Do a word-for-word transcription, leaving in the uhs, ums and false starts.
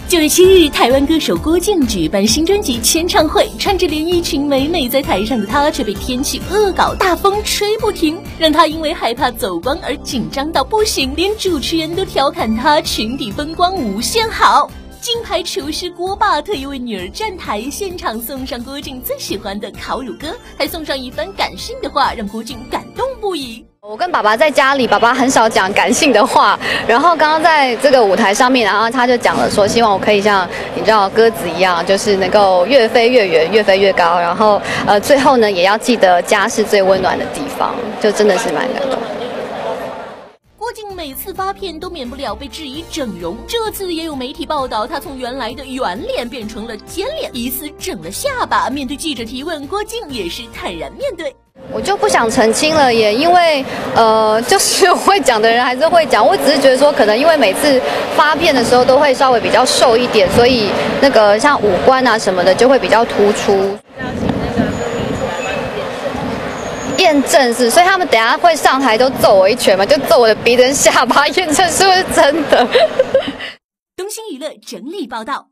九月七日，台湾歌手郭静举办新专辑签唱会，穿着连衣裙美美在台上的她，却被天气恶搞，大风吹不停，让她因为害怕走光而紧张到不行，连主持人都调侃她裙底风光无限好。金牌厨师郭爸特意为女儿站台，现场送上郭静最喜欢的烤乳鸽，还送上一番感性的话，让郭静感动不已。 我跟爸爸在家里，爸爸很少讲感性的话，然后刚刚在这个舞台上面，然后他就讲了说，希望我可以像你知道鸽子一样，就是能够越飞越远，越飞越高，然后呃最后呢也要记得家是最温暖的地方，就真的是蛮感动。 郭静每次发片都免不了被质疑整容，这次也有媒体报道，她从原来的圆脸变成了尖脸，疑似整了下巴。面对记者提问，郭静也是坦然面对。 我就不想澄清了耶，因为呃，就是会讲的人还是会讲，我只是觉得说，可能因为每次发片的时候都会稍微比较瘦一点，所以那个像五官啊什么的就会比较突出。验证是，所以他们等一下会上台都揍我一拳嘛，就揍我的鼻子跟下巴，验证是不是真的。 东星娱乐整理报道。